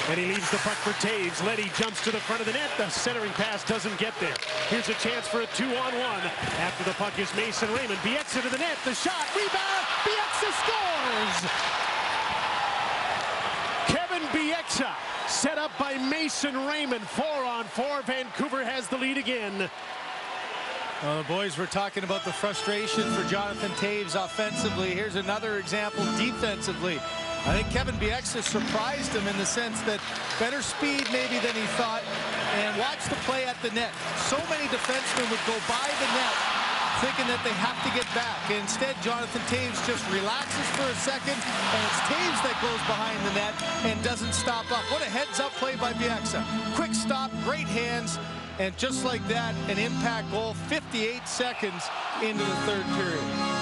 And he leaves the puck for Taves. Leddy jumps to the front of the net. The centering pass doesn't get there. Here's a chance for a 2-on-1. After the puck is Mason Raymond. Bieksa to the net. The shot. Rebound. Bieksa scores! Kevin Bieksa set up by Mason Raymond. 4-on-4. Vancouver has the lead again. Well, the boys were talking about the frustration for Jonathan Taves offensively. Here's another example defensively. I think Kevin Bieksa surprised him in the sense that better speed maybe than he thought, and watch the play at the net. So many defensemen would go by the net thinking that they have to get back. Instead, Jonathan Taves just relaxes for a second, and it's Taves that goes behind the net and doesn't stop up. What a heads-up play by Bieksa. Quick stop, great hands, and just like that, an impact goal 58 seconds into the third period.